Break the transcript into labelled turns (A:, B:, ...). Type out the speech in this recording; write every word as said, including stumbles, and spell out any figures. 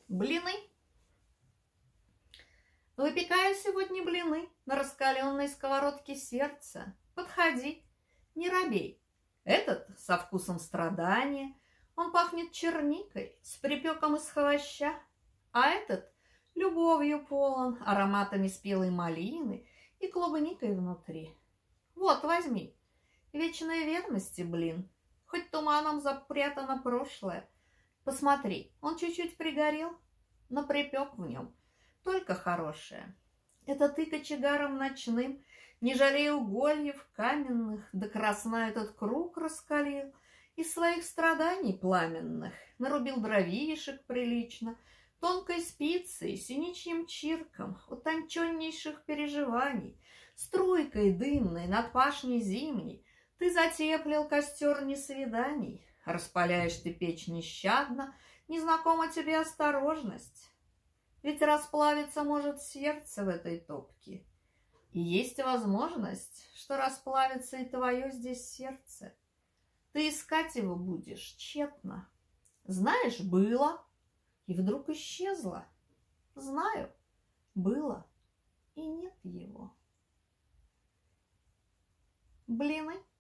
A: Блины. Выпекаю сегодня блины на раскаленной сковородке сердца. Подходи, не робей. Этот со вкусом страдания, он пахнет черникой с припеком из хвоща, а этот любовью полон, ароматами спелой малины и клубникой внутри. Вот, возьми, вечной верности блин, хоть туманом запрятано прошлое. Посмотри, он чуть-чуть пригорел, но припек в нем только хорошее. Это ты кочегаром ночным, не жалея угольев каменных, до красна этот круг раскалил, из своих страданий пламенных нарубил дровишек прилично, тонкой спицей, синичьим чирком, утонченнейших переживаний, струйкой дымной над пашней зимней ты затеплил костер несвиданий. Распаляешь ты печь нещадно, незнакома тебе осторожность. Ведь расплавиться может сердце в этой топке. И есть возможность, что расплавится и твое здесь сердце. Ты искать его будешь тщетно. Знаешь, было, и вдруг исчезло. Знаю, было, и нет его. Блины.